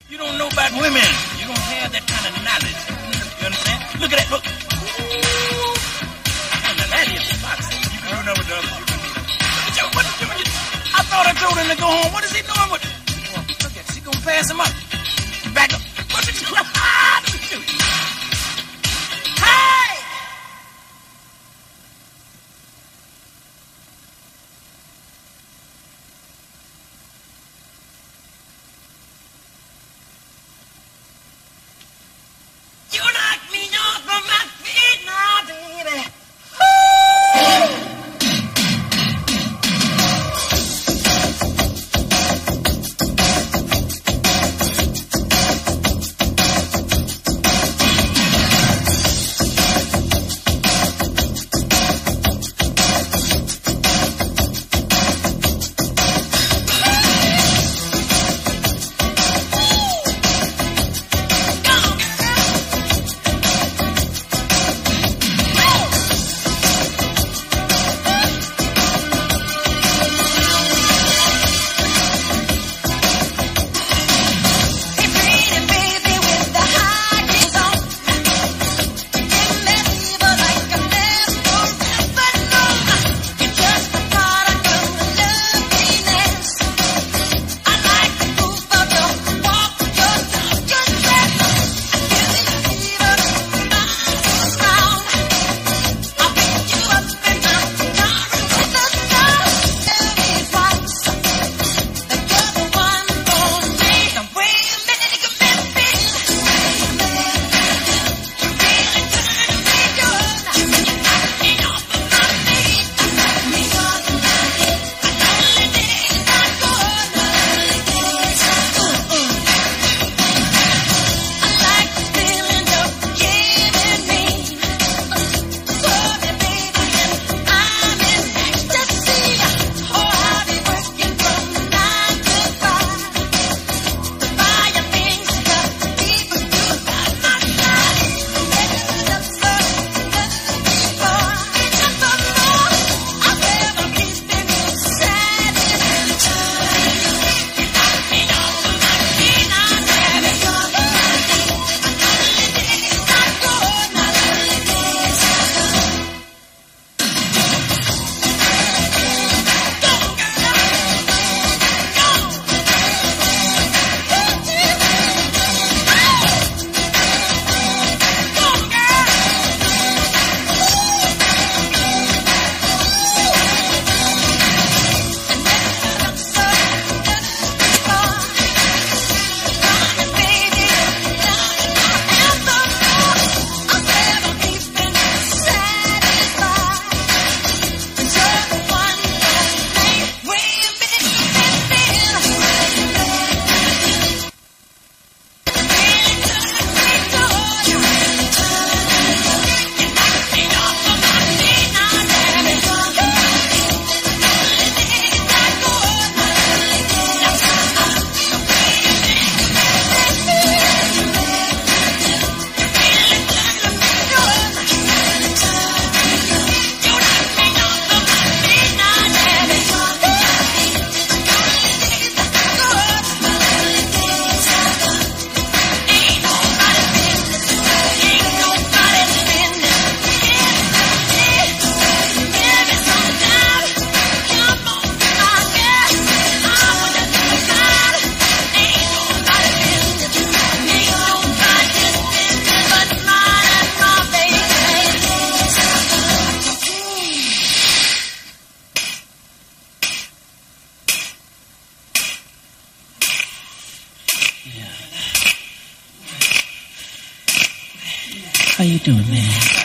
You don't know about women. You don't have that kind of knowledge. You understand? Look at that. Look. And that is boxing. You can do number the other. What you doing? I thought I told him to go home. What is he doing with it? Look at, she gonna pass him up. Back up. What's it? Hey! You knock me off of my feet now, baby. How you doing, man?